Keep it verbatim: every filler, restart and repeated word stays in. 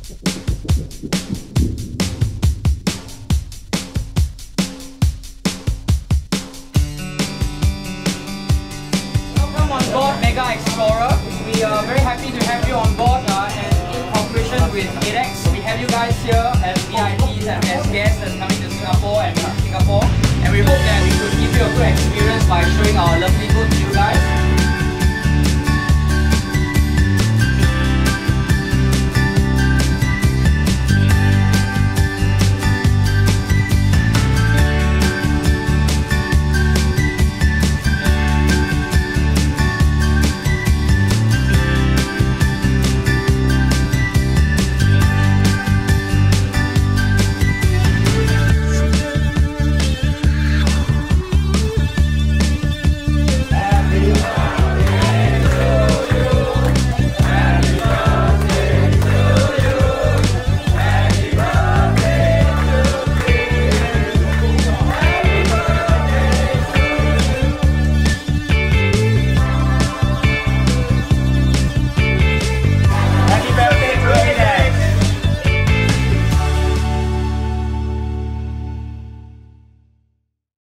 Welcome on board Mega Explorer. We are very happy to have you on board uh, and in cooperation with A D E X. We have you guys here as V I Ps and as guests that's coming to Singapore and uh, Singapore. And we hope that we could give you a good experience by showing our lovely boat to you guys.